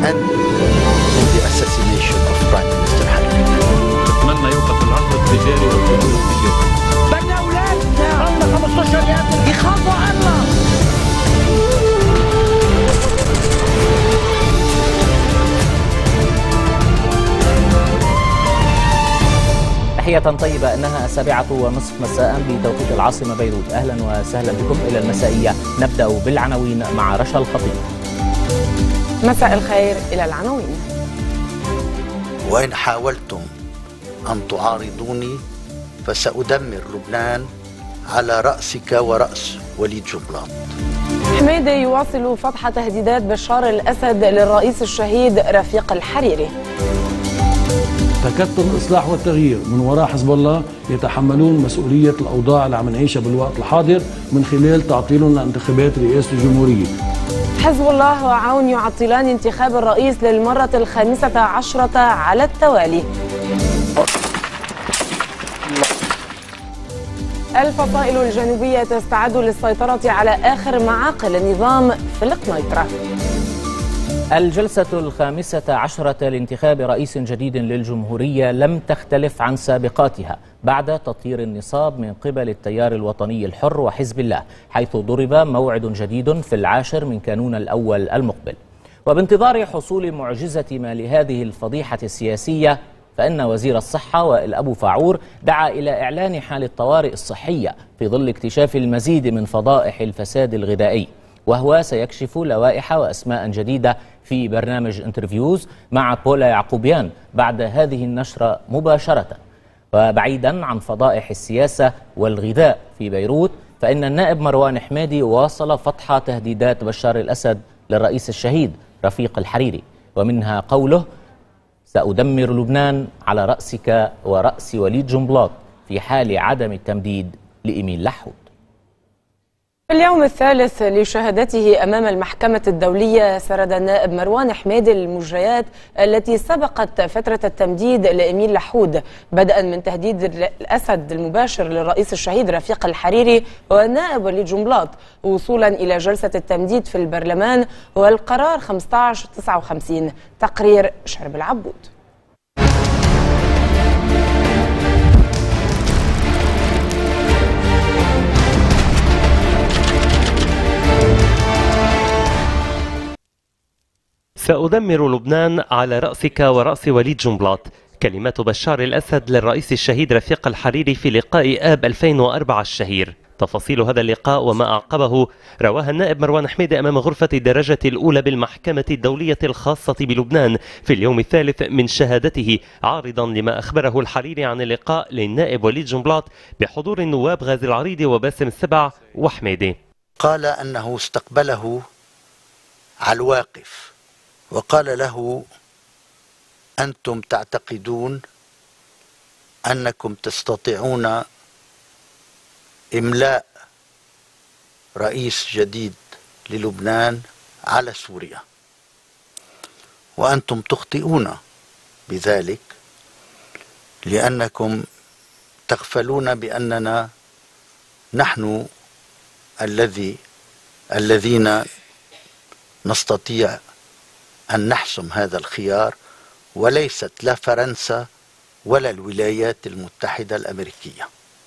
end in the assassination of Prime Minister Hariri. أتمنى يوقف العقد التجاري والحدود التجارية. بدنا أولادنا عمرنا 15 سنة يخافوا الله. تحية طيبة، إنها 7:30 مساء بتوقيت العاصمة بيروت. أهلا وسهلا بكم إلى المسائية. نبدأ بالعناوين مع رشا الخطيب. مساء الخير. إلى العناوين. وإن حاولتم أن تعارضوني فسأدمر لبنان على رأسك ورأس وليد جنبلاط. حميدة يواصل فتح تهديدات بشار الأسد للرئيس الشهيد رفيق الحريري. تكتل الإصلاح والتغيير من وراء حزب الله يتحملون مسؤولية الأوضاع اللي عم نعيشها بالوقت الحاضر من خلال تعطيلهم لانتخابات رئاسة الجمهورية. حزب الله وعون يعطلان انتخاب الرئيس للمرة 15 على التوالي. الفصائل الجنوبية تستعد للسيطرة على آخر معاقل النظام في القنيطرة. الجلسة 15 لانتخاب رئيس جديد للجمهورية لم تختلف عن سابقاتها بعد تطهير النصاب من قبل التيار الوطني الحر وحزب الله، حيث ضرب موعد جديد في 10 من كانون الأول المقبل. وبانتظار حصول معجزة ما لهذه الفضيحة السياسية، فإن وزير الصحة وائل أبو فاعور دعا إلى إعلان حالة الطوارئ الصحية في ظل اكتشاف المزيد من فضائح الفساد الغذائي، وهو سيكشف لوائح وأسماء جديدة في برنامج انترفيوز مع بولا يعقوبيان بعد هذه النشرة مباشرة. وبعيدا عن فضائح السياسة والغذاء في بيروت، فإن النائب مروان حميدي واصل فتح تهديدات بشار الأسد للرئيس الشهيد رفيق الحريري، ومنها قوله: سأدمر لبنان على رأسك ورأس وليد جنبلاط في حال عدم التمديد لإميل لحود. في اليوم الثالث لشهادته أمام المحكمة الدولية، سرد النائب مروان حميدي المجريات التي سبقت فترة التمديد لإميل لحود، بدءا من تهديد الأسد المباشر للرئيس الشهيد رفيق الحريري والنائب وليد جنبلاط، وصولا إلى جلسة التمديد في البرلمان والقرار 1559. تقرير شرب العبود. سأدمر لبنان على رأسك ورأس وليد جنبلاط، كلمات بشار الأسد للرئيس الشهيد رفيق الحريري في لقاء آب 2004 الشهير. تفاصيل هذا اللقاء وما أعقبه رواها النائب مروان حميدي أمام غرفة الدرجة الأولى بالمحكمة الدولية الخاصة بلبنان في اليوم الثالث من شهادته، عارضا لما أخبره الحريري عن اللقاء للنائب وليد جنبلاط بحضور النواب غازي العريضي وباسم السبع وحميدي. قال أنه استقبله على الواقف وقال له: أنتم تعتقدون أنكم تستطيعون إملاء رئيس جديد للبنان على سوريا، وأنتم تخطئون بذلك، لأنكم تغفلون بأننا نحن الذين نستطيع أن نحسم هذا الخيار، وليست لا فرنسا ولا الولايات المتحدة الأمريكية.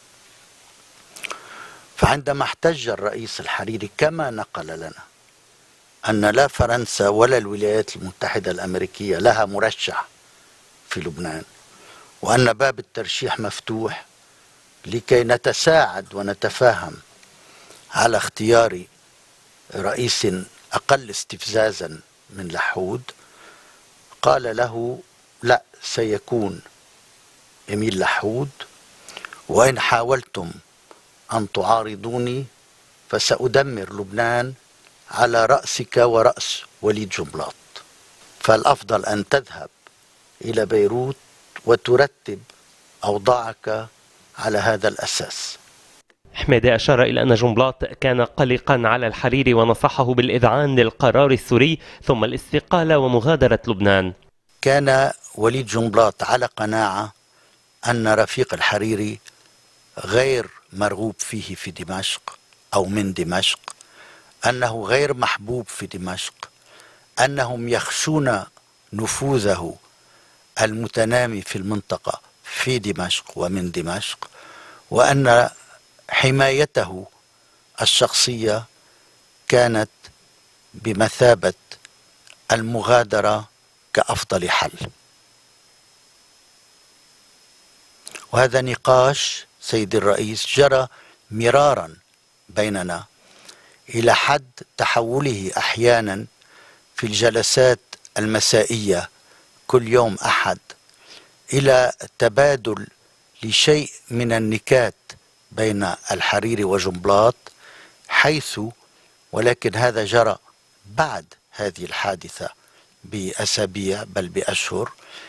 فعندما احتج الرئيس الحريري كما نقل لنا أن لا فرنسا ولا الولايات المتحدة الأمريكية لها مرشح في لبنان، وأن باب الترشيح مفتوح لكي نتساعد ونتفاهم على اختيار رئيس أقل استفزازا من لحود، قال له: لا، سيكون إميل لحود، وإن حاولتم أن تعارضوني فسأدمر لبنان على رأسك ورأس وليد جنبلاط، فالأفضل أن تذهب إلى بيروت وترتب أوضاعك على هذا الأساس. حميدي أشار إلى أن جنبلاط كان قلقا على الحريري ونصحه بالإذعان للقرار السوري ثم الاستقالة ومغادرة لبنان. كان وليد جنبلاط على قناعة أن رفيق الحريري غير مرغوب فيه في دمشق أو من دمشق، أنه غير محبوب في دمشق، أنهم يخشون نفوذه المتنامي في المنطقة في دمشق ومن دمشق، وأن حمايته الشخصية كانت بمثابة المغادرة كأفضل حل. وهذا نقاش سيد الرئيس جرى مرارا بيننا إلى حد تحوله أحيانا في الجلسات المسائية كل يوم أحد إلى تبادل لشيء من النكات بين الحريري وجنبلاط، حيث ولكن هذا جرى بعد هذه الحادثة بأسابيع بل بأشهر،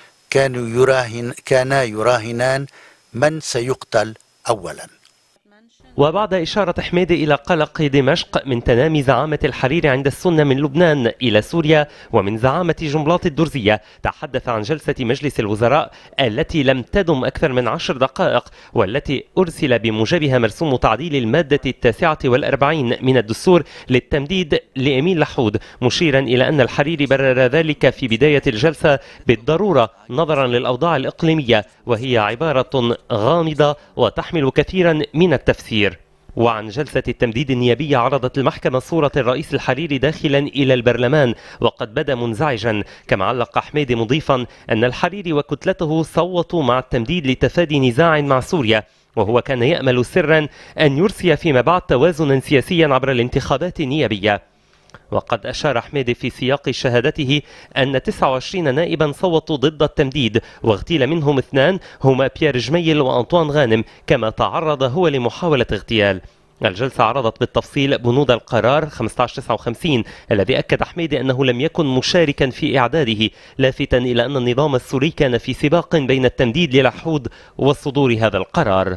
كانا يراهنان من سيقتل أولا. وبعد إشارة حميدي إلى قلق دمشق من تنامي زعامة الحريري عند السنة من لبنان إلى سوريا ومن زعامة جنبلاط الدرزية، تحدث عن جلسة مجلس الوزراء التي لم تدم أكثر من 10 دقائق، والتي أرسل بموجبها مرسوم تعديل المادة 49 من الدستور للتمديد لإميل لحود، مشيرا إلى أن الحريري برر ذلك في بداية الجلسة بالضرورة نظرا للأوضاع الإقليمية، وهي عبارة غامضة وتحمل كثيرا من التفسير. وعن جلسة التمديد النيابية عرضت المحكمة صورة الرئيس الحريري داخلا إلى البرلمان وقد بدا منزعجا، كما علق حميدي مضيفا أن الحريري وكتلته صوتوا مع التمديد لتفادي نزاع مع سوريا، وهو كان يأمل سرا أن يرسي فيما بعد توازنا سياسيا عبر الانتخابات النيابية. وقد أشار حميدي في سياق شهادته أن 29 نائبا صوتوا ضد التمديد، واغتيل منهم 2 هما بيير جميل وأنطوان غانم، كما تعرض هو لمحاولة اغتيال. الجلسة عرضت بالتفصيل بنود القرار 1559 الذي أكد حميدي أنه لم يكن مشاركا في إعداده، لافتا إلى أن النظام السوري كان في سباق بين التمديد للحود وصدور هذا القرار.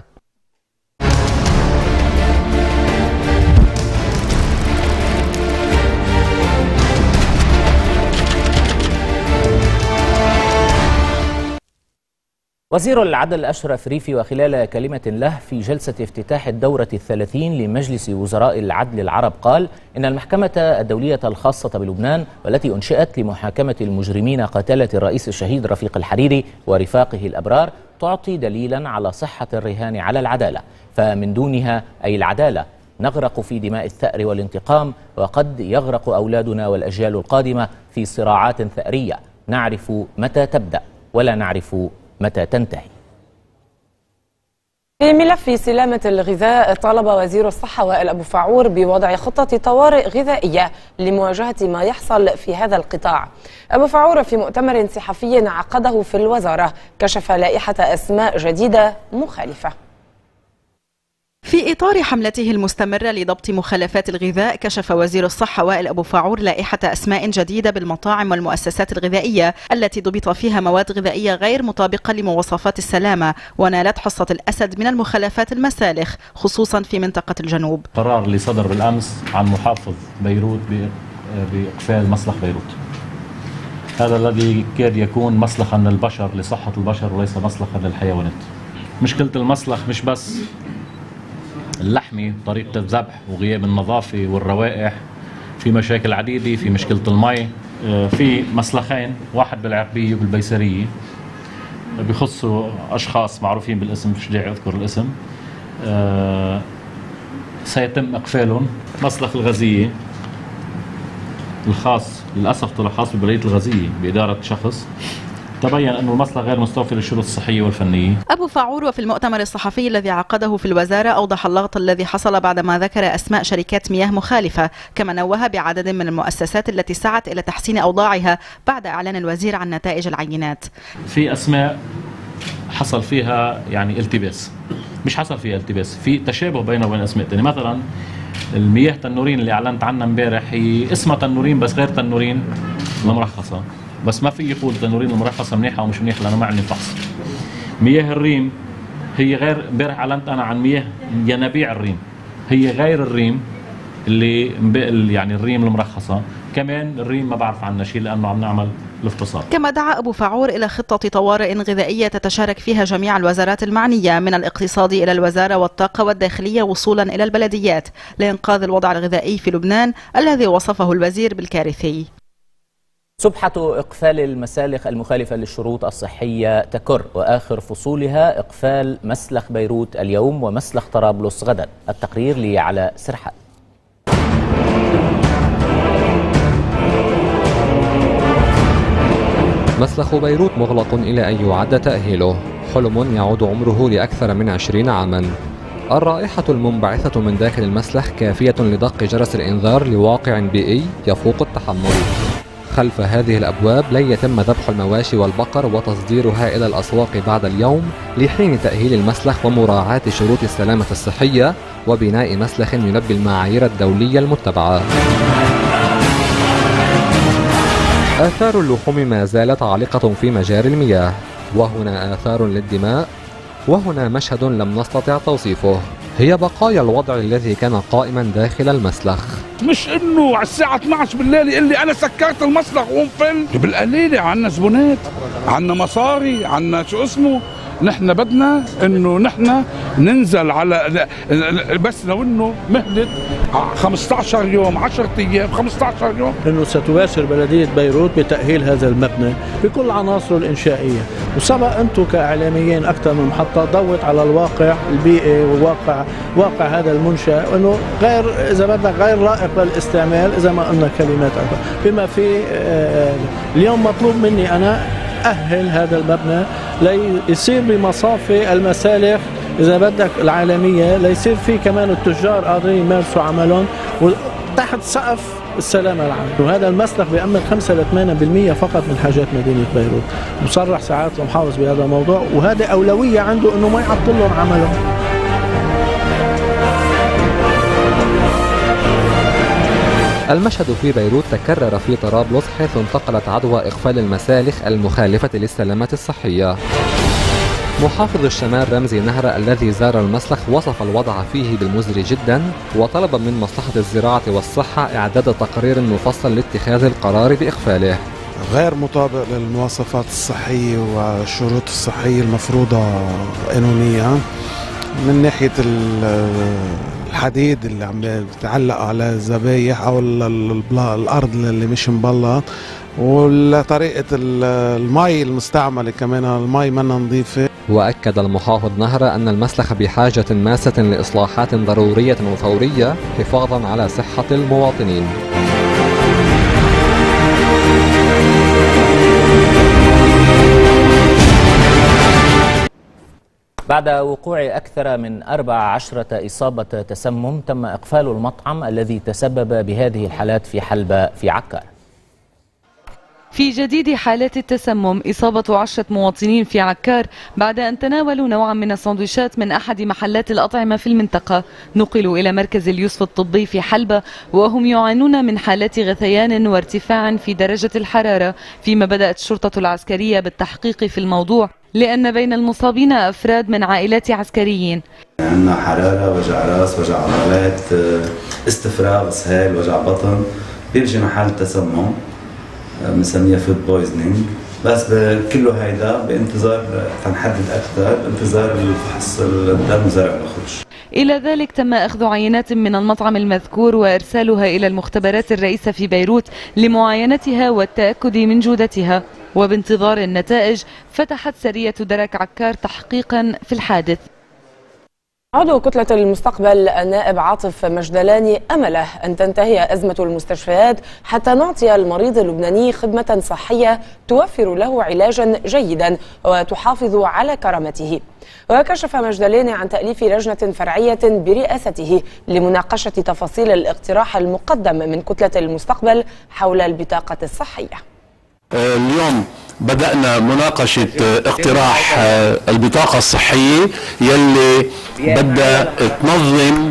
وزير العدل أشرف ريفي وخلال كلمة له في جلسة افتتاح الدورة 30 لمجلس وزراء العدل العرب قال إن المحكمة الدولية الخاصة بلبنان والتي أنشئت لمحاكمة المجرمين قتلة الرئيس الشهيد رفيق الحريري ورفاقه الأبرار تعطي دليلا على صحة الرهان على العدالة، فمن دونها أي العدالة نغرق في دماء الثأر والانتقام، وقد يغرق أولادنا والأجيال القادمة في صراعات ثأرية نعرف متى تبدأ ولا نعرف متى تنتهي. في ملف سلامة الغذاء، طالب وزير الصحة وائل أبو فاعور بوضع خطة طوارئ غذائية لمواجهة ما يحصل في هذا القطاع. أبو فاعور في مؤتمر صحفي عقده في الوزارة كشف لائحة أسماء جديدة مخالفة. في إطار حملته المستمرة لضبط مخلفات الغذاء، كشف وزير الصحة وائل أبو فاعور لائحة أسماء جديدة بالمطاعم والمؤسسات الغذائية التي ضبط فيها مواد غذائية غير مطابقة لمواصفات السلامة، ونالت حصة الأسد من المخلفات المسالخ خصوصا في منطقة الجنوب. قرار اللي صدر بالأمس عن محافظ بيروت بإقفال مسلخ بيروت، هذا الذي كاد يكون مسلخا للبشر لصحة البشر وليس مسلخا للحيوانات. مشكلة المسلخ مش بس اللحمي، طريقة الذبح وغياب النظافة والروائح، في مشاكل عديدة، في مشكلة المي. في مسلخين، واحد بالعربية وبالبيسرية بيخصوا أشخاص معروفين بالاسم، مش داعي أذكر الاسم، سيتم إقفالهم. مسلخ الغزية الخاص للأسف طلع خاص ببلدية الغزية بإدارة شخص، تبين أن المسلخ غير مستوفي للشروط الصحية والفنية. أبو فاعور وفي المؤتمر الصحفي الذي عقده في الوزارة أوضح اللغط الذي حصل بعدما ذكر أسماء شركات مياه مخالفة، كما نوه بعدد من المؤسسات التي سعت إلى تحسين أوضاعها بعد إعلان الوزير عن نتائج العينات. في أسماء حصل فيها يعني التباس، مش حصل فيها التباس، في تشابه بينه وبين أسماء تانية. مثلا المياه تنورين اللي أعلنت عنها امبارح هي اسمها تنورين بس غير تنورين المرخصة، بس ما في يقول تنورين المرخصة منيحة أو مش منيحة لأنه ما عندي فحص. مياه الريم هي غير، امبارح أعلنت أنا عن مياه ينابيع الريم، هي غير الريم اللي يعني الريم المرخصة. كمان الريم ما بعرف عنها شيء لأنه عم نعمل الاختصار. كما دعا أبو فاعور إلى خطة طوارئ غذائية تتشارك فيها جميع الوزارات المعنية من الاقتصاد إلى الوزارة والطاقة والداخلية وصولا إلى البلديات لإنقاذ الوضع الغذائي في لبنان الذي وصفه الوزير بالكارثي. سبحة إقفال المسالخ المخالفة للشروط الصحية تكر، وآخر فصولها إقفال مسلخ بيروت اليوم ومسلخ طرابلس غدا. التقرير لعلاء سرحان. مسلخ بيروت مغلق إلى أن يعد تأهيله، حلم يعود عمره لأكثر من 20 عاما. الرائحة المنبعثة من داخل المسلخ كافية لدق جرس الإنذار لواقع بيئي يفوق التحمل. خلف هذه الأبواب لن يتم ذبح المواشي والبقر وتصديرها إلى الأسواق بعد اليوم لحين تأهيل المسلخ ومراعاة شروط السلامة الصحية وبناء مسلخ يلبي المعايير الدولية المتبعة. آثار اللحوم ما زالت عالقة في مجاري المياه، وهنا آثار للدماء، وهنا مشهد لم نستطع توصيفه. هي بقايا الوضع الذي كان قائما داخل المسلخ. مش انه على الساعة 12 بالليل يقول لي انا سكرت المسلخ وانفل. بالقليلة عنا زبونات، عنا مصاري، عنا شو اسمه، نحن بدنا انه نحن ننزل على بس لو انه مهلة 15 يوم 10 ايام 15 يوم. انه ستباشر بلدية بيروت بتأهيل هذا المبنى بكل عناصره الإنشائية، وسبق انتم كإعلاميين أكثر من محطة ضوت على الواقع البيئي وواقع هذا المنشأ، انه غير اذا بدك غير لائق للاستعمال اذا ما قلنا كلمات أكثر. بما في اليوم مطلوب مني انا أهل هذا المبنى ليصير بمصافي المسالخ إذا بدك العالمية، ليصير فيه كمان التجار قادرين يمارسوا عملهم تحت سقف السلامة العامة. وهذا المسلخ بيأمن 5 ل 8% فقط من حاجات مدينة بيروت. مصرح ساعات المحافظ بهذا الموضوع، وهذا أولوية عنده إنه ما يعطل لهم عملهم. المشهد في بيروت تكرر في طرابلس، حيث انتقلت عدوى إقفال المسالخ المخالفة للسلامة الصحية. محافظ الشمال رمزي نهر الذي زار المسلخ وصف الوضع فيه بالمزري جدا، وطلب من مصلحة الزراعة والصحة إعداد تقرير مفصل لاتخاذ القرار بإقفاله. غير مطابق للمواصفات الصحية والشروط الصحية المفروضة قانونيا، من ناحية الحديد اللي عم بتعلق على الذبايح او الارض اللي مش مبلط، وطريقة المي المستعملة كمان المي منا نظيفة. وأكد المحافظ نهر أن المسلخ بحاجة ماسة لإصلاحات ضرورية وفورية حفاظا على صحة المواطنين. بعد وقوع أكثر من 14 إصابة تسمم، تم إقفال المطعم الذي تسبب بهذه الحالات في حلبة في عكار. في جديد حالات التسمم إصابة 10 مواطنين في عكار بعد أن تناولوا نوعا من السندويشات من أحد محلات الأطعمة في المنطقة. نقلوا إلى مركز اليوسف الطبي في حلبة وهم يعانون من حالات غثيان وارتفاع في درجة الحرارة، فيما بدأت الشرطة العسكرية بالتحقيق في الموضوع، لأن بين المصابين أفراد من عائلات عسكريين. عندنا حرارة، وجع راس، وجع عضلات، استفراغ، اسهال، وجع بطن، بيجي محل تسمم بنسميها فود بويزنينج. بس كله هيدا بانتظار تنحدد أكثر، بانتظار الفحص الدم وزرع الخدش. إلى ذلك تم أخذ عينات من المطعم المذكور وإرسالها إلى المختبرات الرئيسة في بيروت لمعاينتها والتأكد من جودتها، وبانتظار النتائج فتحت سرية درك عكار تحقيقا في الحادث. عضو كتلة المستقبل النائب عاطف مجدلاني أمله أن تنتهي أزمة المستشفيات حتى نعطي المريض اللبناني خدمة صحية توفر له علاجا جيدا وتحافظ على كرامته. وكشف مجدلاني عن تأليف لجنة فرعية برئاسته لمناقشة تفاصيل الاقتراح المقدم من كتلة المستقبل حول البطاقة الصحية. اليوم بدأنا مناقشة اقتراح البطاقة الصحية يلي بدها تنظم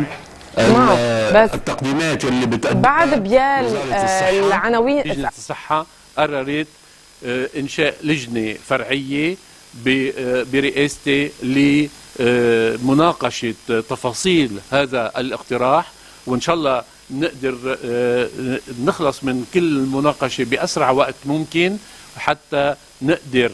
التقديمات اللي بتقدم بعد بيان العناوين. لجنة الصحة قررت إنشاء لجنة فرعية برئاستي لمناقشة تفاصيل هذا الاقتراح، وإن شاء الله نقدر نخلص من كل المناقشة بأسرع وقت ممكن، حتى نقدر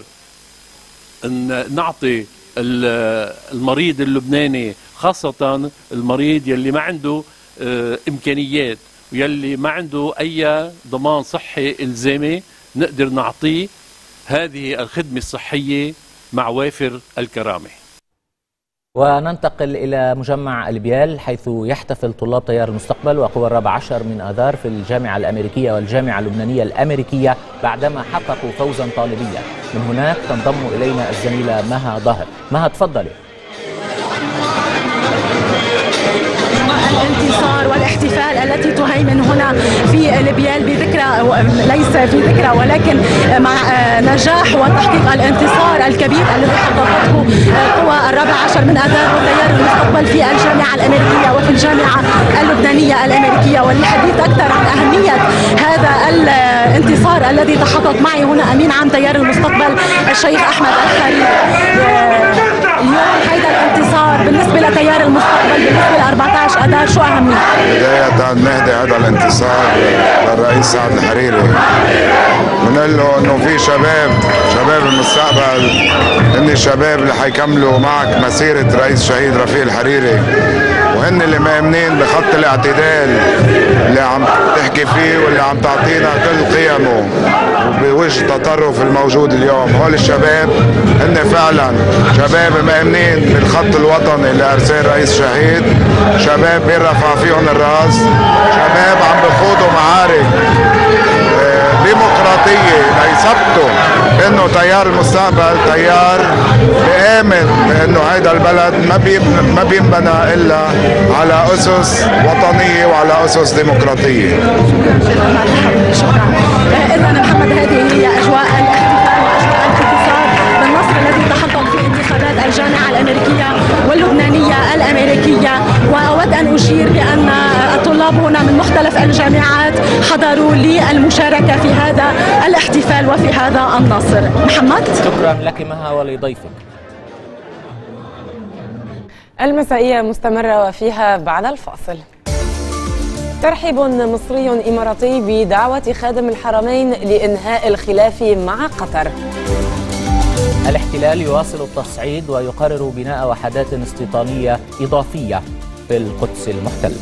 نعطي المريض اللبناني، خاصة المريض يلي ما عنده إمكانيات ويلي ما عنده أي ضمان صحي إلزامي، نقدر نعطيه هذه الخدمة الصحية مع وافر الكرامة. وننتقل إلى مجمع البيال حيث يحتفل طلاب تيار المستقبل وقوى 14 من آذار في الجامعة الأمريكية والجامعة اللبنانية الأمريكية بعدما حققوا فوزا طالبيا. من هناك تنضم إلينا الزميلة مها ظاهر. مها تفضلي. الانتصار والاحتفال التي تهيمن هنا في البيال بذكرى، ليس في ذكرى ولكن مع نجاح وتحقيق الانتصار الكبير الذي حققته قوى 14 من آذار وتيار المستقبل في الجامعة الأمريكية وفي الجامعة اللبنانية الأمريكية. وللحديث أكثر عن أهمية هذا الانتصار الذي تحقق معي هنا أمين عام تيار المستقبل الشيخ أحمد الخليل. اليوم هذا الانتصار بالنسبة لتيار المستقبل بالنسبة ل 14 آذار شو أهميته؟ بداية نهدي هذا الانتصار للرئيس سعد الحريري، بنقول له انه في شباب المستقبل، هن الشباب اللي حيكملوا معك مسيرة رئيس شهيد رفيق الحريري، وهن اللي مؤمنين بخط الاعتدال اللي عم تحكي فيه واللي عم تعطينا كل قيمه وبوجه التطرف الموجود اليوم. هول الشباب هن فعلا شباب مؤمنين بالخط الوطني اللي ارسال رئيس شهيد، شباب بيرفع فيهم الراس، شباب عم بخوضوا معارك ديمقراطية ليثبتوا انه تيار المستقبل تيار بآمن بانه هيدا البلد ما بينبنى الا على اسس وطنية وعلى اسس ديمقراطية. شكرا. اذا محمد هذه هي اجواء الاحتفال واجواء الانتصار بالنصر الذي تحقق في انتخابات الجامعة الأمريكية واللبنانية الأمريكية. وأود أن أشير بأن الطلاب هنا من مختلف الجامعات حضروا للمشاركة في هذا الاحتفال وفي هذا النصر. محمد، شكرا لك مها ولضيفك. المسائية مستمرة وفيها بعد الفاصل. ترحيب مصري إماراتي بدعوة خادم الحرمين لإنهاء الخلاف مع قطر. الاحتلال يواصل التصعيد ويقرر بناء وحدات استيطانية إضافية في القدس المحتلة.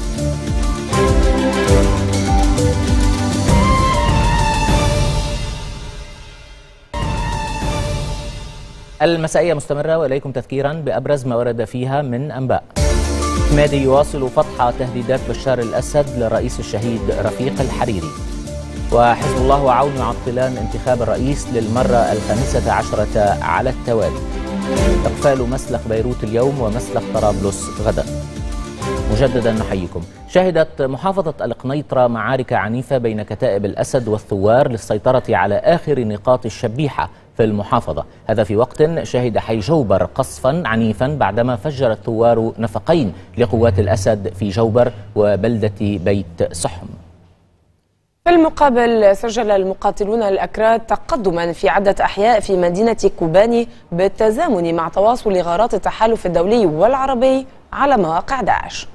المسائية مستمرة وإليكم تذكيرا بأبرز ما ورد فيها من أنباء. مادي يواصل فتح تهديدات بشار الأسد للرئيس الشهيد رفيق الحريري. وحزب الله وعون يعطلان انتخاب الرئيس للمرة 15 على التوالي. إقفال مسلخ بيروت اليوم ومسلخ طرابلس غدا. مجددا نحييكم. شهدت محافظة القنيطرة معارك عنيفة بين كتائب الأسد والثوار للسيطرة على آخر نقاط الشبيحة في المحافظة، هذا في وقت شهد حي جوبر قصفا عنيفا بعدما فجر الثوار نفقين لقوات الأسد في جوبر وبلدة بيت سحم. في المقابل سجل المقاتلون الأكراد تقدما في عدة أحياء في مدينة كوباني بالتزامن مع تواصل غارات التحالف الدولي والعربي على مواقع داعش.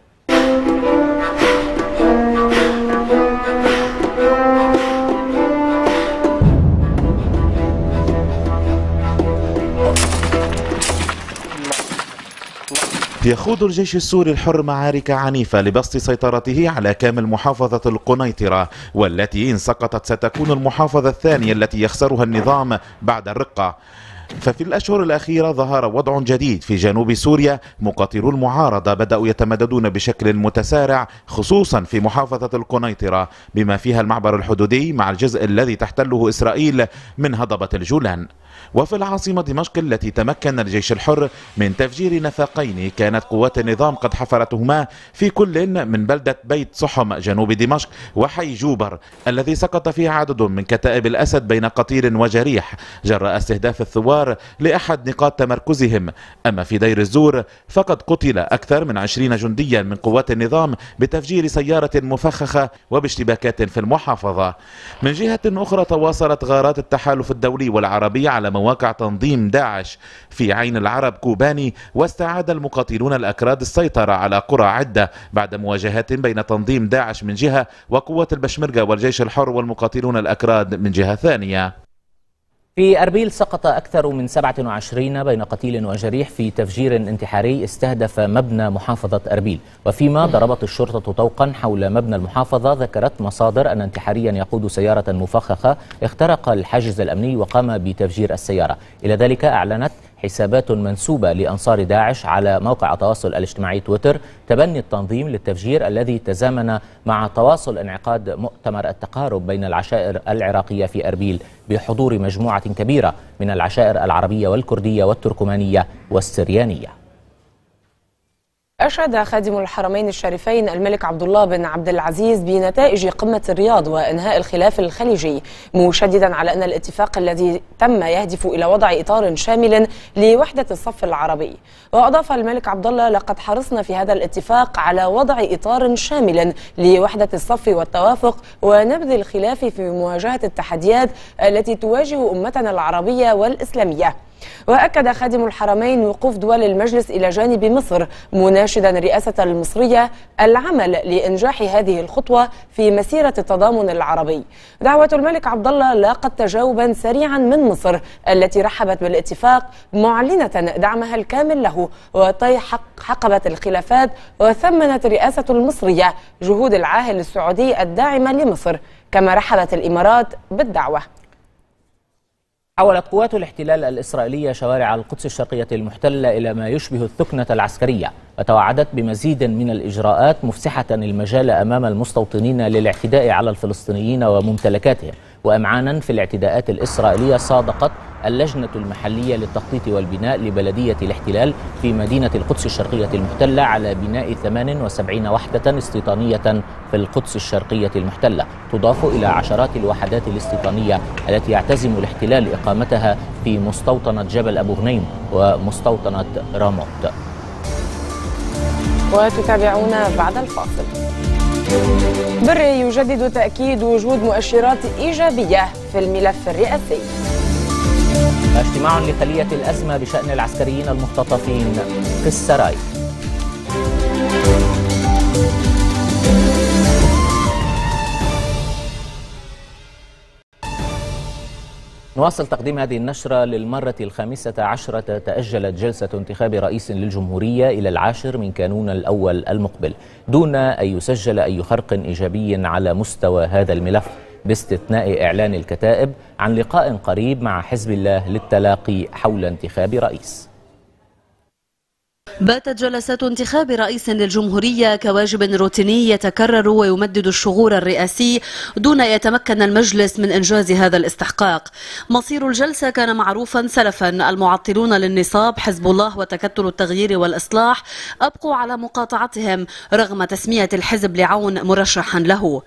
يخوض الجيش السوري الحر معارك عنيفة لبسط سيطرته على كامل محافظة القنيطرة، والتي إن سقطت ستكون المحافظة الثانية التي يخسرها النظام بعد الرقة. ففي الأشهر الأخيرة ظهر وضع جديد في جنوب سوريا. مقاتلو المعارضة بدأوا يتمددون بشكل متسارع خصوصا في محافظة القنيطرة بما فيها المعبر الحدودي مع الجزء الذي تحتله إسرائيل من هضبة الجولان. وفي العاصمة دمشق التي تمكن الجيش الحر من تفجير نفقين كانت قوات النظام قد حفرتهما في كل من بلدة بيت سحم جنوب دمشق وحي جوبر الذي سقط فيه عدد من كتائب الأسد بين قتيل وجريح جراء استهداف الثوار لأحد نقاط تمركزهم. أما في دير الزور فقد قتل أكثر من 20 جنديا من قوات النظام بتفجير سيارة مفخخة وباشتباكات في المحافظة. من جهة أخرى تواصلت غارات التحالف الدولي والعربي على مواقع تنظيم داعش في عين العرب كوباني، واستعاد المقاتلون الأكراد السيطرة على قرى عدة بعد مواجهات بين تنظيم داعش من جهة وقوات البشمركة والجيش الحر والمقاتلون الأكراد من جهة ثانية. في أربيل سقط أكثر من 27 بين قتيل وجريح في تفجير انتحاري استهدف مبنى محافظة أربيل. وفيما ضربت الشرطة طوقا حول مبنى المحافظة، ذكرت مصادر أن انتحاريا يقود سيارة مفخخة اخترق الحاجز الأمني وقام بتفجير السيارة. إلى ذلك أعلنت حسابات منسوبة لأنصار داعش على موقع التواصل الاجتماعي تويتر تبني التنظيم للتفجير الذي تزامن مع تواصل انعقاد مؤتمر التقارب بين العشائر العراقية في أربيل بحضور مجموعة كبيرة من العشائر العربية والكردية والتركمانية والسريانية. أشاد خادم الحرمين الشريفين الملك عبد الله بن عبد العزيز بنتائج قمة الرياض وإنهاء الخلاف الخليجي، مشددا على أن الاتفاق الذي تم يهدف إلى وضع إطار شامل لوحدة الصف العربي. وأضاف الملك عبد الله: لقد حرصنا في هذا الاتفاق على وضع إطار شامل لوحدة الصف والتوافق ونبذ الخلاف في مواجهة التحديات التي تواجه أمتنا العربية والإسلامية. وأكد خادم الحرمين وقوف دول المجلس إلى جانب مصر، مناشدا الرئاسة المصرية العمل لإنجاح هذه الخطوة في مسيرة التضامن العربي. دعوة الملك عبد الله لاقت تجاوبا سريعا من مصر التي رحبت بالاتفاق معلنة دعمها الكامل له وطيح حقبة الخلافات. وثمنت الرئاسة المصرية جهود العاهل السعودي الداعمة لمصر، كما رحبت الإمارات بالدعوة. حولت قوات الاحتلال الإسرائيلية شوارع القدس الشرقية المحتلة إلى ما يشبه الثكنة العسكرية، وتوعدت بمزيد من الإجراءات مفسحة المجال أمام المستوطنين للاعتداء على الفلسطينيين وممتلكاتهم. وإمعانا في الاعتداءات الإسرائيلية، صادقت اللجنة المحلية للتخطيط والبناء لبلدية الاحتلال في مدينة القدس الشرقية المحتلة على بناء 78 وحدة استيطانية في القدس الشرقية المحتلة، تضاف إلى عشرات الوحدات الاستيطانية التي يعتزم الاحتلال إقامتها في مستوطنة جبل أبو غنيم ومستوطنة راموت. وتتابعون بعد الفاصل. بري يجدد تأكيد وجود مؤشرات إيجابية في الملف الرئاسي. اجتماع لخلية الأزمة بشأن العسكريين المختطفين في السراي. نواصل تقديم هذه النشرة للمرة 15. تأجلت جلسة انتخاب رئيس للجمهورية إلى 10 من كانون الأول المقبل دون أن يسجل أي خرق إيجابي على مستوى هذا الملف، باستثناء إعلان الكتائب عن لقاء قريب مع حزب الله للتلاقي حول انتخاب رئيس. باتت جلسات انتخاب رئيس للجمهورية كواجب روتيني يتكرر ويمدد الشغور الرئاسي دون أن يتمكن المجلس من إنجاز هذا الاستحقاق. مصير الجلسة كان معروفا سلفا، المعطلون للنصاب حزب الله وتكتل التغيير والإصلاح أبقوا على مقاطعتهم رغم تسمية الحزب لعون مرشحا له.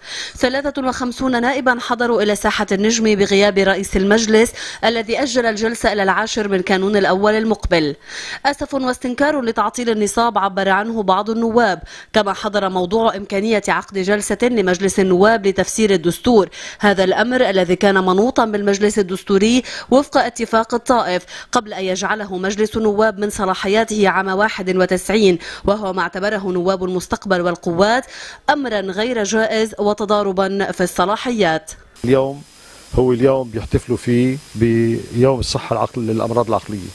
53 نائبا حضروا إلى ساحة النجم بغياب رئيس المجلس الذي أجل الجلسة إلى 10 من كانون الأول المقبل. أسف واستنكار لتعطيل النصاب عبر عنه بعض النواب، كما حضر موضوع إمكانية عقد جلسة لمجلس النواب لتفسير الدستور، هذا الأمر الذي كان منوطا بالمجلس الدستوري وفق اتفاق الطائف قبل أن يجعله مجلس النواب من صلاحياته عام 91، وهو ما اعتبره نواب المستقبل والقوات أمرا غير جائز وتضاربا في الصلاحيات. اليوم هو اليوم بيحتفلوا فيه بيوم الصحة للأمراض العقلية،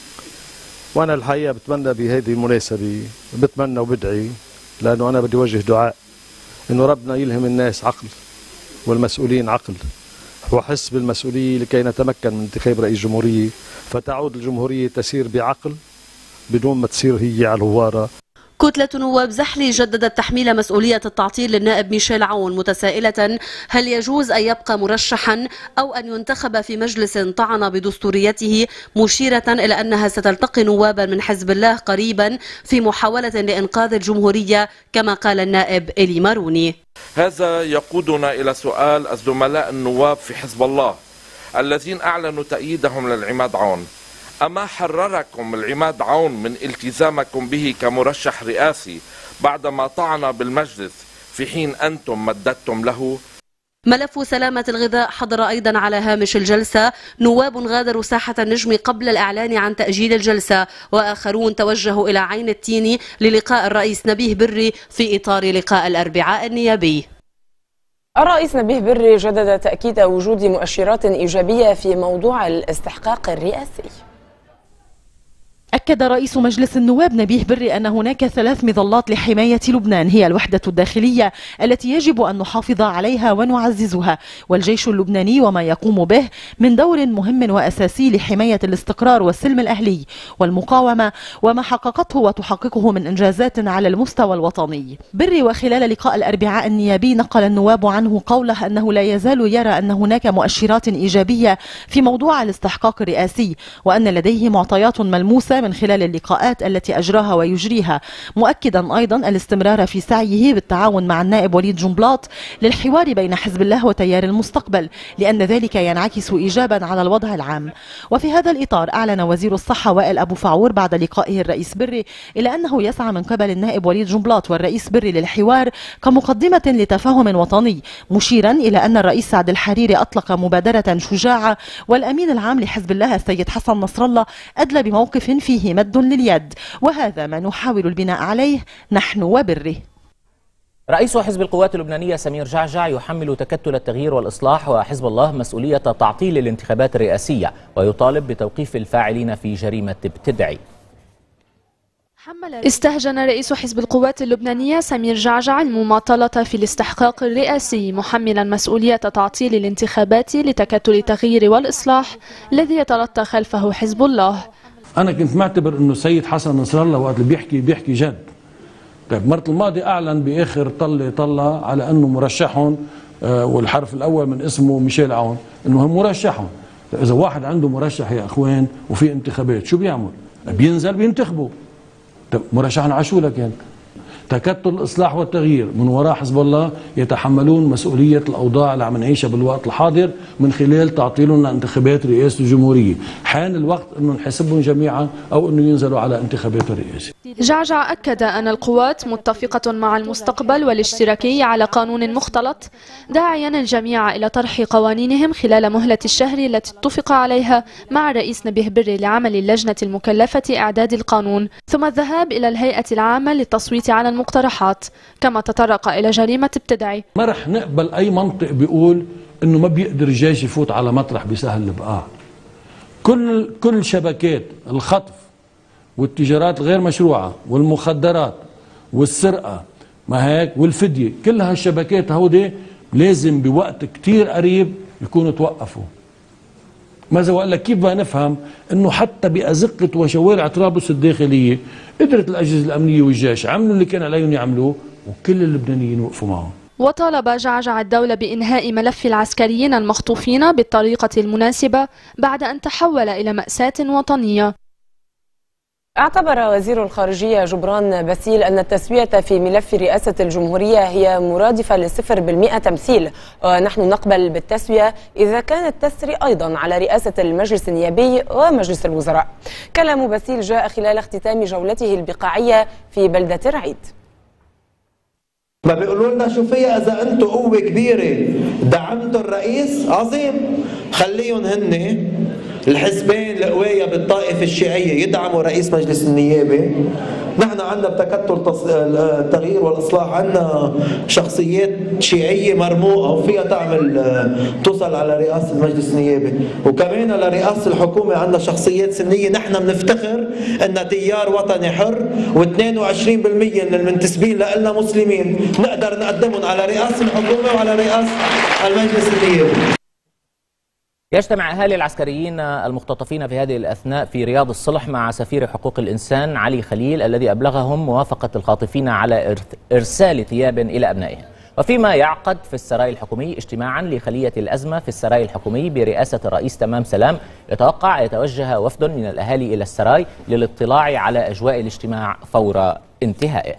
وأنا الحقيقة بتمنى بهذه المناسبة بتمنى وبدعي، لأنه أنا بدي وجه دعاء إنه ربنا يلهم الناس عقل والمسؤولين عقل وحس بالمسؤولية لكي نتمكن من انتخاب رئيس جمهورية، فتعود الجمهورية تسير بعقل بدون ما تصير هي على الهوارة. كتلة نواب زحلي جددت تحميل مسؤولية التعطيل للنائب ميشيل عون، متسائلة هل يجوز أن يبقى مرشحا أو أن ينتخب في مجلس طعن بدستوريته، مشيرة إلى أنها ستلتقي نوابا من حزب الله قريبا في محاولة لإنقاذ الجمهورية كما قال النائب إلي ماروني. هذا يقودنا إلى سؤال الزملاء النواب في حزب الله الذين أعلنوا تأييدهم للعماد عون، أما حرركم العماد عون من التزامكم به كمرشح رئاسي بعدما طعن بالمجلس في حين أنتم مددتم له؟ ملف سلامة الغذاء حضر أيضا على هامش الجلسة، نواب غادروا ساحة النجم قبل الإعلان عن تأجيل الجلسة، وآخرون توجهوا إلى عين التيني للقاء الرئيس نبيه بري في إطار لقاء الأربعاء النيابي. الرئيس نبيه بري جدد تأكيد وجود مؤشرات إيجابية في موضوع الاستحقاق الرئاسي. أكد رئيس مجلس النواب نبيه بري أن هناك 3 مظلات لحماية لبنان، هي الوحدة الداخلية التي يجب أن نحافظ عليها ونعززها، والجيش اللبناني وما يقوم به من دور مهم وأساسي لحماية الاستقرار والسلم الأهلي، والمقاومة وما حققته وتحققه من إنجازات على المستوى الوطني. بري وخلال لقاء الأربعاء النيابي نقل النواب عنه قوله أنه لا يزال يرى أن هناك مؤشرات إيجابية في موضوع الاستحقاق الرئاسي، وأن لديه معطيات ملموسة من خلال اللقاءات التي أجراها ويجريها، مؤكدا أيضا الاستمرار في سعيه بالتعاون مع النائب وليد جنبلاط للحوار بين حزب الله وتيار المستقبل، لأن ذلك ينعكس إيجابا على الوضع العام. وفي هذا الإطار أعلن وزير الصحة وائل أبو فعور بعد لقائه الرئيس بري إلى أنه يسعى من قبل النائب وليد جنبلاط والرئيس بري للحوار كمقدمة لتفاهم وطني، مشيرا إلى أن الرئيس سعد الحريري أطلق مبادرة شجاعة، والأمين العام لحزب الله السيد حسن نصر الله أدلى بموقف فيه مد لليد، وهذا ما نحاول البناء عليه نحن وبره. رئيس حزب القوات اللبنانية سمير جعجع يحمل تكتل التغيير والإصلاح وحزب الله مسؤولية تعطيل الانتخابات الرئاسية، ويطالب بتوقيف الفاعلين في جريمة ابتدعي. استهجن رئيس حزب القوات اللبنانية سمير جعجع المماطلة في الاستحقاق الرئاسي، محملا مسؤولية تعطيل الانتخابات لتكتل التغيير والإصلاح الذي يتلطى خلفه حزب الله. أنا كنت معتبر إنه السيد حسن نصر الله وقت اللي بيحكي جد. طيب مرة الماضي أعلن بآخر طلة على أنه مرشحهم، والحرف الأول من اسمه ميشيل عون، إنه هم مرشحهم. طيب إذا واحد عنده مرشح يا أخوان وفي انتخابات شو بيعمل؟ بينزل بينتخبوا. طيب مرشحنا عشو لكن؟ تكتل الإصلاح والتغيير من وراء حزب الله يتحملون مسؤولية الأوضاع اللي عم نعيشها بالوقت الحاضر من خلال تعطيلهم لانتخابات رئاسة الجمهورية. حان الوقت أنه نحسبهم جميعا أو أنه ينزلوا على انتخابات الرئاسة. جعجع أكد أن القوات متفقة مع المستقبل والاشتراكي على قانون مختلط، داعيا الجميع إلى طرح قوانينهم خلال مهلة الشهر التي اتفق عليها مع الرئيس نبيه بري لعمل اللجنة المكلفة إعداد القانون، ثم الذهاب إلى الهيئة العامة للتصويت على المقترحات، كما تطرق إلى جريمة ابتدعي. ما رح نقبل أي منطق بيقول إنه ما بيقدر الجيش يفوت على مطرح بسهل البقاع. كل شبكات الخطف والتجارات الغير مشروعة والمخدرات والسرقة ما هيك والفدية، كل هالشبكات هودي لازم بوقت كتير قريب يكونوا توقفوا. ماذا وقال لك كيف بدنا نفهم انه حتى بأزقة وشوارع طرابلس الداخلية قدرت الأجهزة الأمنية والجيش عملوا اللي كان عليهم يعملوه وكل اللبنانيين وقفوا معهم. وطالب جعجع الدولة بإنهاء ملف العسكريين المخطوفين بالطريقة المناسبة بعد أن تحول إلى مأساة وطنية. اعتبر وزير الخارجية جبران باسيل أن التسوية في ملف رئاسة الجمهورية هي مرادفة ل100% تمثيل، ونحن نقبل بالتسوية إذا كانت تسري أيضا على رئاسة المجلس النيابي ومجلس الوزراء. كلام باسيل جاء خلال اختتام جولته البقاعية في بلدة رعيد. ما بيقولوا لنا شو فيها اذا انتم قوه كبيره دعمتوا الرئيس عظيم، خليهم هن الحزبين القوية بالطائفة الشيعية يدعموا رئيس مجلس النيابة. نحن عندنا بتكتل التغيير والإصلاح عندنا شخصيات شيعية مرموقة وفيها توصل على رئاسة المجلس النيابي، وكمان لرئاسة الحكومة عندنا شخصيات سنية. نحن بنفتخر أن تيار وطني حر و22% من المنتسبين لنا مسلمين نقدر نقدمهم على رئاسة الحكومة وعلى رئاسة المجلس النيابي. يجتمع أهالي العسكريين المختطفين في هذه الأثناء في رياض الصلح مع سفير حقوق الإنسان علي خليل الذي أبلغهم موافقة الخاطفين على إرسال ثياب إلى أبنائهم. وفيما يعقد في السراي الحكومي اجتماعا لخلية الأزمة في السراي الحكومي برئاسة الرئيس تمام سلام، يتوقع يتوجه وفد من الأهالي إلى السراي للاطلاع على أجواء الاجتماع فور انتهائه.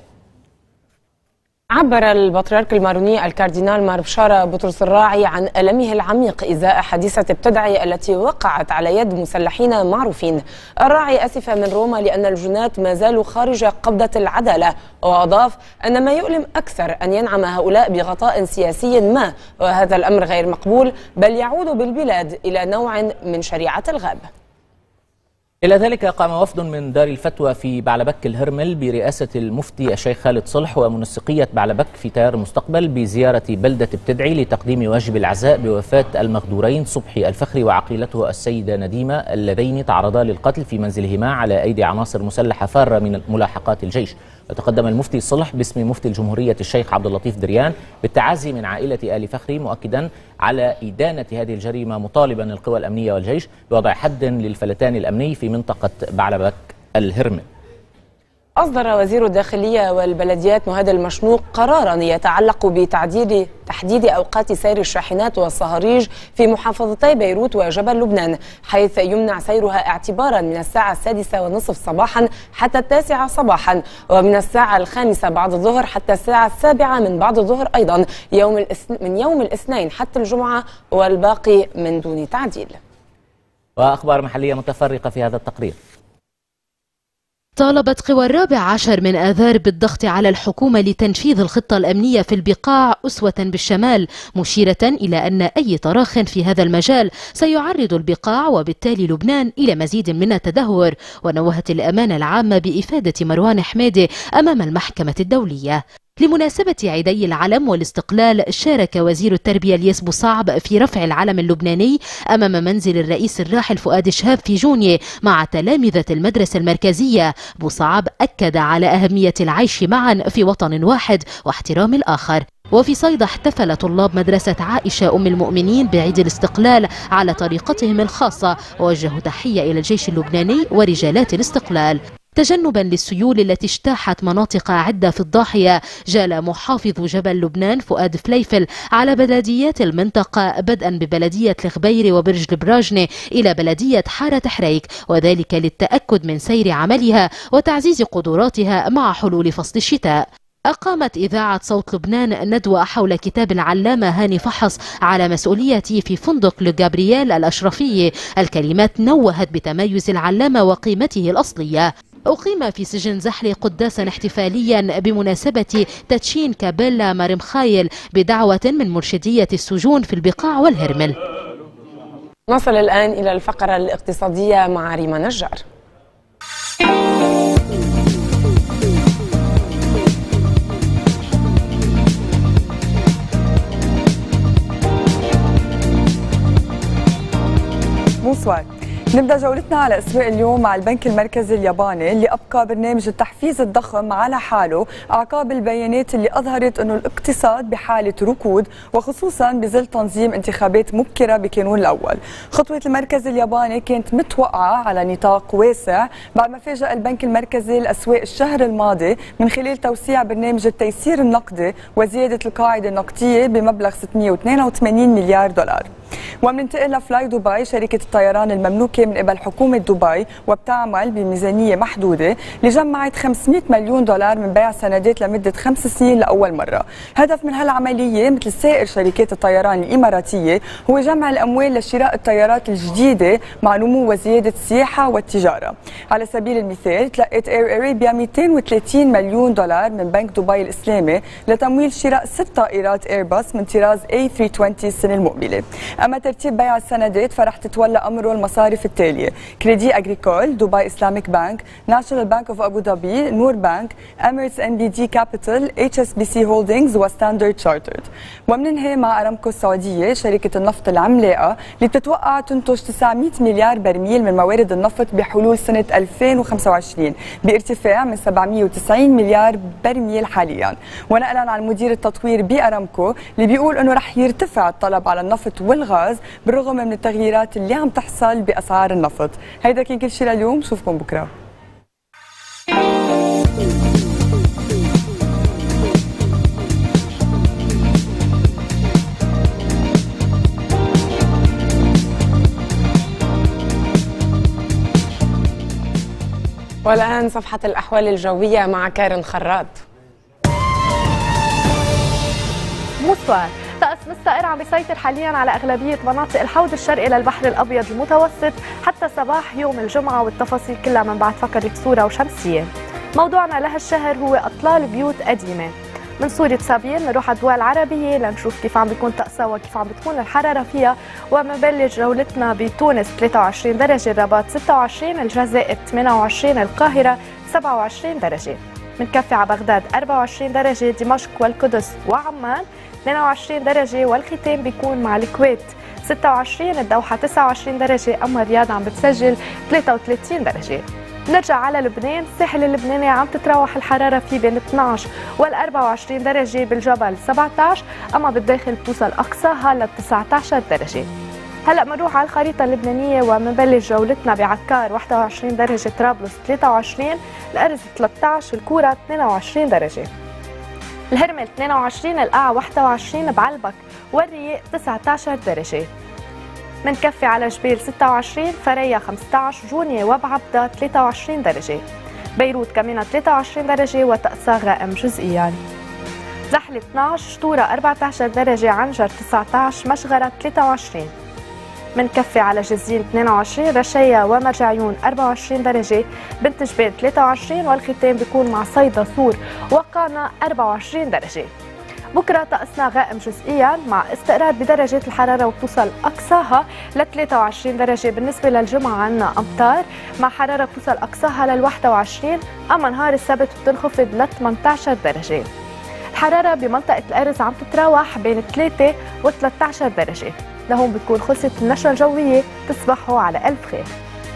عبر البطريرك الماروني الكاردينال مار بشارة بطرس الراعي عن ألمه العميق إزاء حادثة ابتدعي التي وقعت على يد مسلحين معروفين. الراعي أسف من روما لأن الجنات ما زالوا خارج قبضة العدالة، وأضاف أن ما يؤلم أكثر أن ينعم هؤلاء بغطاء سياسي ما، وهذا الأمر غير مقبول بل يعود بالبلاد إلى نوع من شريعة الغاب. إلى ذلك قام وفد من دار الفتوى في بعلبك الهرمل برئاسة المفتي الشيخ خالد صلح ومنسقية بعلبك في تيار المستقبل بزيارة بلدة بتدعي لتقديم واجب العزاء بوفاة المغدورين صبحي الفخري وعقيلته السيدة نديمة اللذين تعرضا للقتل في منزلهما على أيدي عناصر مسلحة فارة من ملاحقات الجيش. وتقدم المفتي صلح باسم مفتي الجمهورية الشيخ عبد اللطيف دريان بالتعازي من عائلة آل فخري، مؤكدا على إدانة هذه الجريمة، مطالبا القوى الأمنية والجيش بوضع حد للفلتان الأمني في منطقة بعلبك الهرمل. أصدر وزير الداخلية والبلديات مهاد المشنوق قرارا يتعلق تحديد أوقات سير الشاحنات والصهاريج في محافظتي بيروت وجبل لبنان، حيث يمنع سيرها اعتبارا من الساعة 6:30 صباحا حتى 9 صباحا، ومن الساعة 5 بعد الظهر حتى الساعة 7 من بعد الظهر أيضا من يوم الاثنين حتى الجمعة، والباقي من دون تعديل. وأخبار محلية متفرقة في هذا التقرير. طالبت قوى الرابع عشر من آذار بالضغط على الحكومة لتنفيذ الخطة الأمنية في البقاع أسوة بالشمال، مشيرة إلى أن أي تراخ في هذا المجال سيعرض البقاع وبالتالي لبنان إلى مزيد من التدهور. ونوهت الأمانة العامة بإفادة مروان حميدي أمام المحكمة الدولية. لمناسبة عيدي العلم والاستقلال شارك وزير التربية الياس بوصعب في رفع العلم اللبناني أمام منزل الرئيس الراحل فؤاد شهاب في جونية مع تلامذة المدرسة المركزية. بوصعب أكد على أهمية العيش معا في وطن واحد واحترام الآخر. وفي صيدا احتفل طلاب مدرسة عائشة أم المؤمنين بعيد الاستقلال على طريقتهم الخاصة، ووجهوا تحية إلى الجيش اللبناني ورجالات الاستقلال. تجنبا للسيول التي اجتاحت مناطق عدة في الضاحية، جال محافظ جبل لبنان فؤاد فليفل على بلديات المنطقة بدءا ببلدية الغبير وبرج البراجنة إلى بلدية حارة حريك، وذلك للتأكد من سير عملها وتعزيز قدراتها مع حلول فصل الشتاء. أقامت إذاعة صوت لبنان ندوة حول كتاب العلامة هاني فحص على مسؤوليتي في فندق لجابرييل الأشرفية. الكلمات نوهت بتميز العلامة وقيمته الأصلية. أقيم في سجن زحلي قداسا احتفاليا بمناسبة تدشين كابيلا مرمخايل بدعوة من مرشدية السجون في البقاع والهرمل. نصل الآن إلى الفقرة الاقتصادية مع ريما نجار. بونسوار. نبدأ جولتنا على أسواق اليوم مع البنك المركزي الياباني اللي أبقى برنامج التحفيز الضخم على حاله أعقاب البيانات اللي أظهرت أنه الاقتصاد بحالة ركود، وخصوصا بظل تنظيم انتخابات مبكرة بكانون الأول. خطوة المركز الياباني كانت متوقعة على نطاق واسع بعد ما فاجأ البنك المركزي الأسواق الشهر الماضي من خلال توسيع برنامج التيسير النقدي وزيادة القاعدة النقدية بمبلغ 682 مليار دولار. ومننتقل لفلاي دبي، شركة الطيران المملوكة من قبل حكومة دبي وبتعمل بميزانية محدودة اللي جمعت 500 مليون دولار من بيع سندات لمدة 5 سنين لأول مرة. هدف من هالعملية مثل سائر شركات الطيران الإماراتية هو جمع الأموال لشراء الطيارات الجديدة مع نمو وزيادة السياحة والتجارة. على سبيل المثال تلقت اير اريبيا 230 مليون دولار من بنك دبي الإسلامي لتمويل شراء 6 طائرات ايرباص من طراز A320 السنة المقبلة. أما ترتيب بيع السندات فرح تتولى أمره المصارف التالية: كريدي أغريكول، دبي إسلاميك بانك، ناشونال بانك أوف أبو ظبي، نور بانك، أميريتس NBD كابيتال، HSBC هولدينغز وستاندرد شارترد. ومننهي مع أرامكو السعودية، شركة النفط العملاقة اللي بتتوقع تنتج 900 مليار برميل من موارد النفط بحلول سنة 2025 بارتفاع من 790 مليار برميل حاليا. ونقلا عن مدير التطوير بأرامكو اللي بيقول أنه رح يرتفع الطلب على النفط والغاز بالرغم من التغييرات اللي عم تحصل بأسعار النفط. هيدا كان كل شيء لليوم، نشوفكم بكره. والآن صفحة الأحوال الجوية مع كارن خراد. مصر طقس مستقر عم بيسيطر حاليا على أغلبية مناطق الحوض الشرقي للبحر الأبيض المتوسط حتى صباح يوم الجمعة، والتفاصيل كلها من بعد فقرة صورة وشمسية. موضوعنا لهالشهر هو أطلال بيوت قديمة. من سوريا سابين نروح على الدول العربية لنشوف كيف عم بيكون طقسها وكيف عم بتكون الحرارة فيها. ومنبلش جولتنا بتونس 23 درجة، الرباط 26، الجزائر 28، القاهرة 27 درجة. منكفي على بغداد 24 درجة، دمشق والقدس وعمان 22 درجة، والختام بيكون مع الكويت 26، الدوحة 29 درجة، أما الرياض عم بتسجل 33 درجة. نرجع على لبنان، الساحل اللبناني عم تتراوح الحرارة فيه بين 12 وال 24 درجة، بالجبل 17، أما بالداخل بتوصل أقصاها لل 19 درجة. هلا بنروح على الخريطة اللبنانية ومنبلش جولتنا بعكار 21 درجة، طرابلس 23، الأرز 13، الكورة 22 درجة، الهرمل 22، القاع 21، بعلبك والريق 19 درجة. منكفي على جبيل 26، فريا 15، جونية وبعبدة 23 درجة، بيروت كمان 23 درجة وطقسها غائم جزئيا، زحلة 12، شطورة 14 درجة، عنجر 19، مشغرة 23. منكفي على جزين 22، رشية ومرجعيون 24 درجة، بنت جبال 23، والختام بيكون مع صيدا صور وقانا 24 درجة. بكرة طقسنا غائم جزئيا مع استقرار بدرجة الحرارة وبتوصل أقصاها ل 23 درجة. بالنسبة للجمعة عنا أمطار مع حرارة بتوصل أقصاها لل 21، أما نهار السبت بتنخفض ل 18 درجة. الحرارة بمنطقة الأرز عم تتراوح بين 3 و 13 درجة. لهون بتكون خلصت النشرة الجوية، تصبحوا على ألف خير.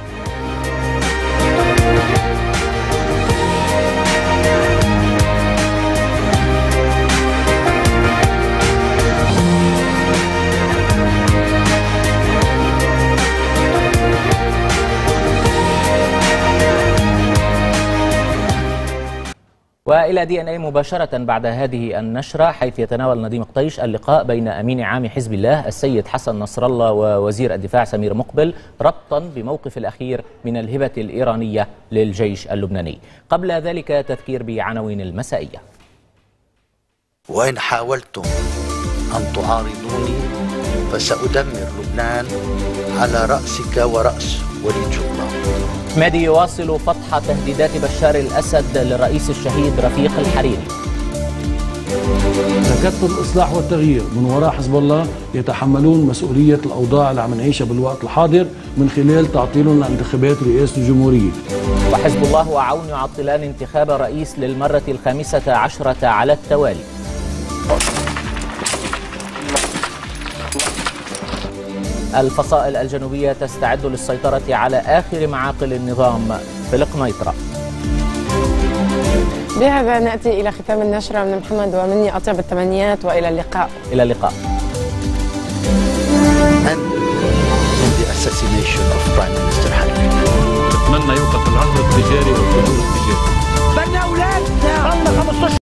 وإلى DNA مباشرة بعد هذه النشرة، حيث يتناول نديم قطيش اللقاء بين أمين عام حزب الله السيد حسن نصر الله ووزير الدفاع سمير مقبل، ربطا بموقف الأخير من الهبة الإيرانية للجيش اللبناني. قبل ذلك تذكير بعناوين المسائية. وإن حاولتم أن تعارضوني فسأدمر لبنان على رأسك ورأس وليد جبران. مادي يواصل فتح تهديدات بشار الأسد للرئيس الشهيد رفيق الحريري. دكاترة الإصلاح والتغيير من وراء حزب الله يتحملون مسؤولية الأوضاع اللي عم نعيشها بالوقت الحاضر من خلال تعطيلهم لانتخابات رئاسة الجمهورية. وحزب الله وعون يعطلان انتخاب رئيس للمرة ال15 على التوالي. الفصائل الجنوبية تستعد للسيطرة على آخر معاقل النظام في القنيطرة. بهذا نأتي إلى ختام النشرة. من محمد ومني أطيب التمنيات وإلى اللقاء. إلى اللقاء. أتمنى يوقف العرض التجاري والحضور التجاري. بدنا أولادنا.